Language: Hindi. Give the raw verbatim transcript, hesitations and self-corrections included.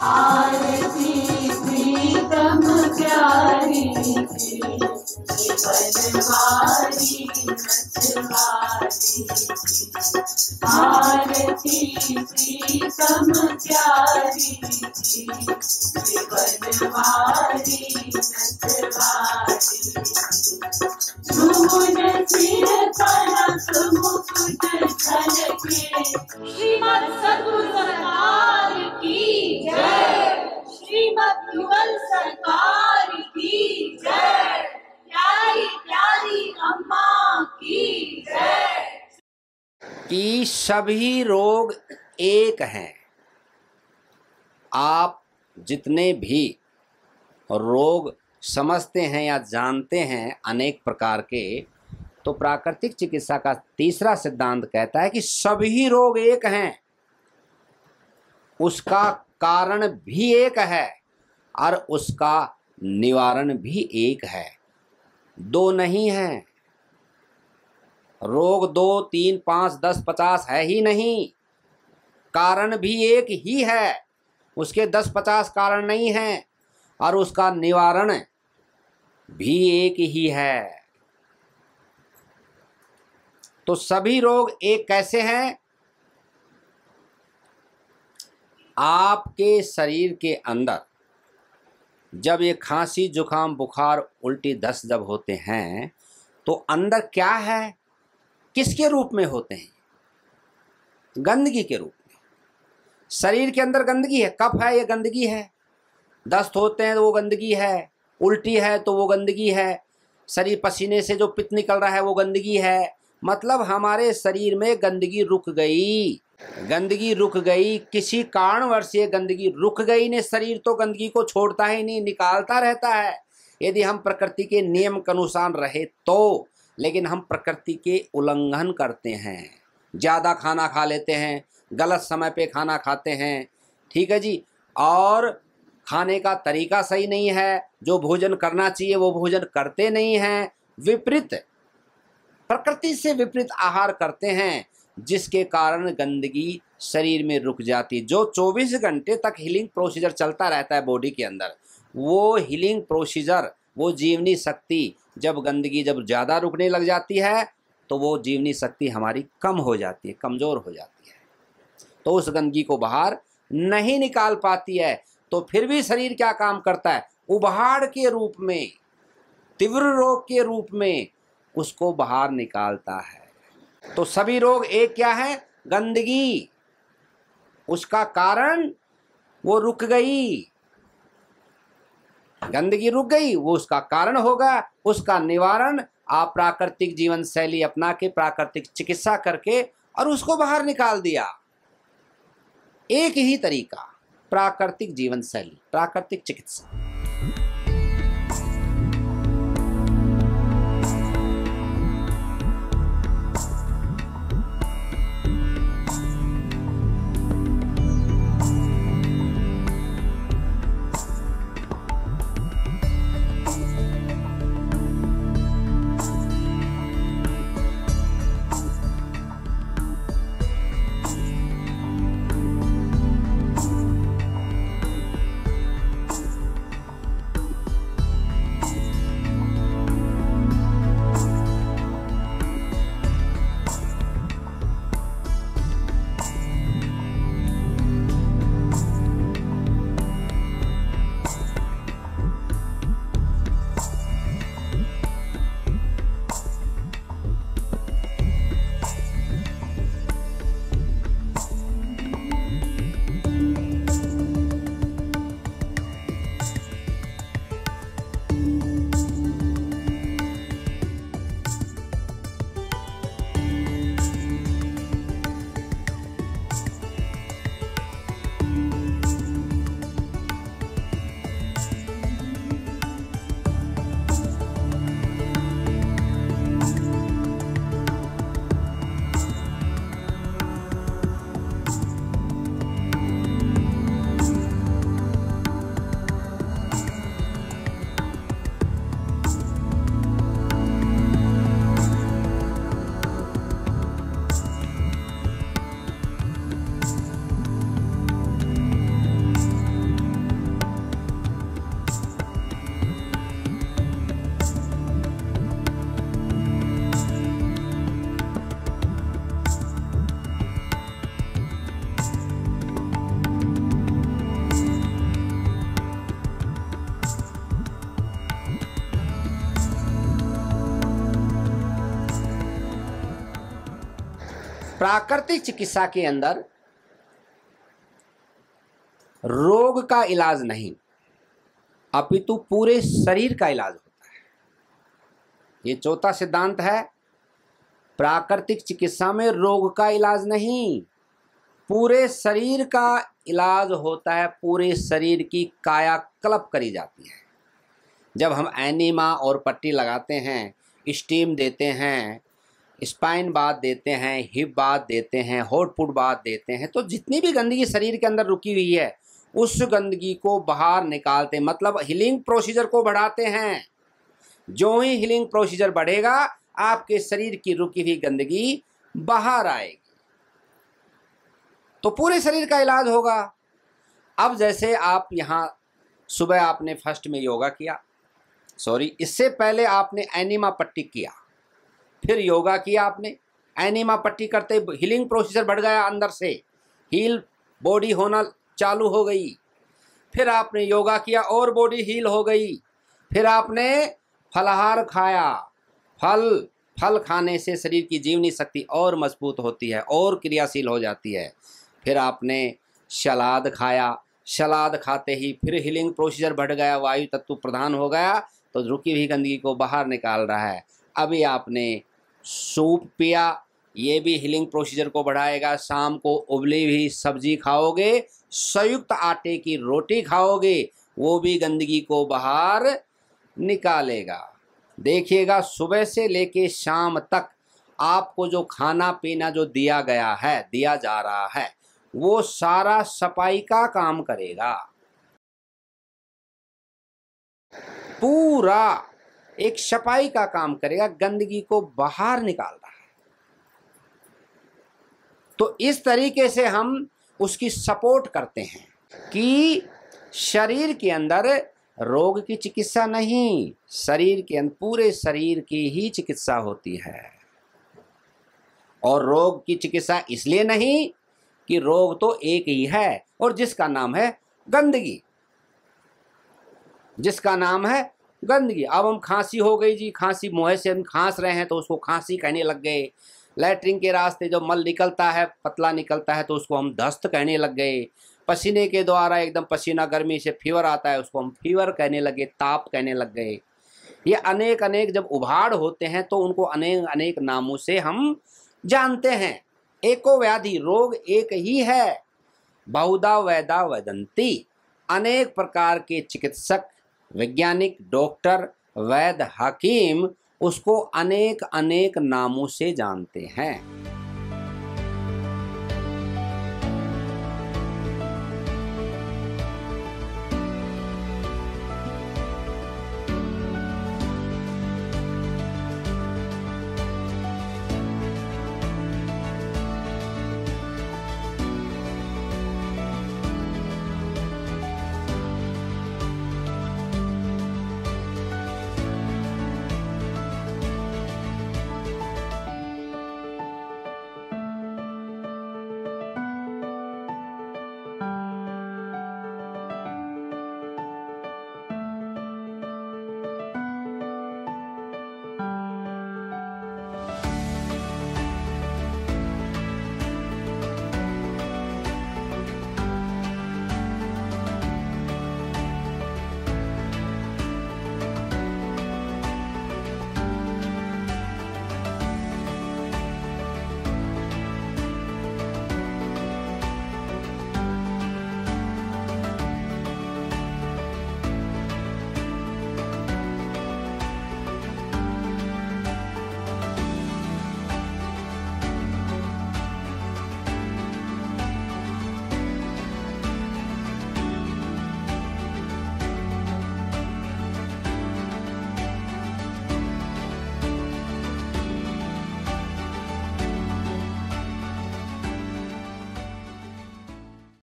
आरती प्रीतम प्यारी की, बनवारी नटवारी की। आरती प्रीतम प्यारी की, बनवारी नटवारी। झूम सिर कनक मुकुट झलके, श्रीमद् सद्गुरु सरकार की जय। श्रीमद् युगल सरकार की जय। प्यारी प्यारी अम्मा की जय। कि सभी रोग एक हैं। आप जितने भी रोग समझते हैं या जानते हैं अनेक प्रकार के, तो प्राकृतिक चिकित्सा का तीसरा सिद्धांत कहता है कि सभी रोग एक हैं, उसका कारण भी एक है और उसका निवारण भी एक है। दो नहीं है। रोग दो तीन पाँच दस पचास है ही नहीं। कारण भी एक ही है, उसके दस पचास कारण नहीं हैं, और उसका निवारण भी एक ही है। तो सभी रोग एक कैसे हैं? आपके शरीर के अंदर जब ये खांसी जुकाम बुखार उल्टी दस्त जब होते हैं तो अंदर क्या है, किसके रूप में होते हैं? गंदगी के रूप में। शरीर के अंदर गंदगी है, कफ है ये गंदगी है, दस्त होते हैं तो वो गंदगी है, उल्टी है तो वो गंदगी है, शरीर पसीने से जो पित्त निकल रहा है वो गंदगी है। मतलब हमारे शरीर में गंदगी रुक गई, गंदगी रुक गई, किसी कारणवश ये गंदगी रुक गई ने। शरीर तो गंदगी को छोड़ता ही नहीं, निकालता रहता है यदि हम प्रकृति के नियम के अनुसार रहे तो। लेकिन हम प्रकृति के उल्लंघन करते हैं, ज़्यादा खाना खा लेते हैं, गलत समय पे खाना खाते हैं, ठीक है जी, और खाने का तरीका सही नहीं है, जो भोजन करना चाहिए वो भोजन करते नहीं हैं, विपरीत प्रकृति से विपरीत आहार करते हैं, जिसके कारण गंदगी शरीर में रुक जाती। जो चौबीस घंटे तक हीलिंग प्रोसीजर चलता रहता है बॉडी के अंदर, वो हीलिंग प्रोसीजर, वो जीवनी शक्ति जब गंदगी जब ज़्यादा रुकने लग जाती है तो वो जीवनी शक्ति हमारी कम हो जाती है, कमज़ोर हो जाती है, तो उस गंदगी को बाहर नहीं निकाल पाती है। तो फिर भी शरीर क्या काम करता है? उबाड़ के रूप में, तीव्र रोग के रूप में उसको बाहर निकालता है। तो सभी रोग एक क्या है? गंदगी। उसका कारण वो रुक गई, गंदगी रुक गई, वो उसका कारण होगा। उसका निवारण आप प्राकृतिक जीवन शैली अपना के, प्राकृतिक चिकित्सा करके और उसको बाहर निकाल दिया। एक ही तरीका, प्राकृतिक जीवन शैली, प्राकृतिक चिकित्सा। प्राकृतिक चिकित्सा के अंदर रोग का इलाज नहीं, अपितु पूरे शरीर का इलाज होता है। ये चौथा सिद्धांत है। प्राकृतिक चिकित्सा में रोग का इलाज नहीं, पूरे शरीर का इलाज होता है। पूरे शरीर की कायाकल्प करी जाती है। जब हम एनीमा और पट्टी लगाते हैं, स्टीम देते हैं, स्पाइन बाथ देते हैं, हिप बाथ देते हैं, हॉट फुट बाथ देते हैं, तो जितनी भी गंदगी शरीर के अंदर रुकी हुई है उस गंदगी को बाहर निकालते, मतलब हीलिंग प्रोसीजर को बढ़ाते हैं। जो ही हीलिंग प्रोसीजर बढ़ेगा आपके शरीर की रुकी हुई गंदगी बाहर आएगी, तो पूरे शरीर का इलाज होगा। अब जैसे आप यहाँ सुबह आपने फर्स्ट में योगा किया, सॉरी इससे पहले आपने एनीमा पट्टी किया, फिर योगा किया आपने। एनीमा पट्टी करते हीलिंग प्रोसीजर बढ़ गया, अंदर से हील बॉडी होना चालू हो गई। फिर आपने योगा किया और बॉडी हील हो गई। फिर आपने फलाहार खाया, फल फल खाने से शरीर की जीवनी शक्ति और मजबूत होती है और क्रियाशील हो जाती है। फिर आपने सलाद खाया, सलाद खाते ही फिर हीलिंग प्रोसीजर बढ़ गया, वायु तत्व प्रधान हो गया, तो रुकी हुई गंदगी को बाहर निकाल रहा है। अभी आपने सूप पिया, ये भी हीलिंग प्रोसीजर को बढ़ाएगा। शाम को उबली हुई सब्जी खाओगे, संयुक्त आटे की रोटी खाओगे, वो भी गंदगी को बाहर निकालेगा। देखिएगा सुबह से लेके शाम तक आपको जो खाना पीना जो दिया गया है, दिया जा रहा है, वो सारा सफाई का काम करेगा। पूरा एक सफाई का काम करेगा, गंदगी को बाहर निकाल रहा है। तो इस तरीके से हम उसकी सपोर्ट करते हैं कि शरीर के अंदर रोग की चिकित्सा नहीं, शरीर के अंदर पूरे शरीर की ही चिकित्सा होती है। और रोग की चिकित्सा इसलिए नहीं कि रोग तो एक ही है, और जिसका नाम है गंदगी, जिसका नाम है गंदगी। अब हम खांसी हो गई जी, खांसी मुंह से हम खांस रहे हैं तो उसको खांसी कहने लग गए। लैट्रिन के रास्ते जो मल निकलता है, पतला निकलता है, तो उसको हम दस्त कहने लग गए। पसीने के द्वारा एकदम पसीना गर्मी से फीवर आता है, उसको हम फीवर कहने लगे, ताप कहने लग गए। ये अनेक अनेक जब उभाड़ होते हैं तो उनको अनेक अनेक नामों से हम जानते हैं। एको व्याधि, रोग एक ही है। बहुधा वैदा वदंती, अनेक प्रकार के चिकित्सक, वैज्ञानिक, डॉक्टर, वैद्य, हकीम उसको अनेक अनेक नामों से जानते हैं।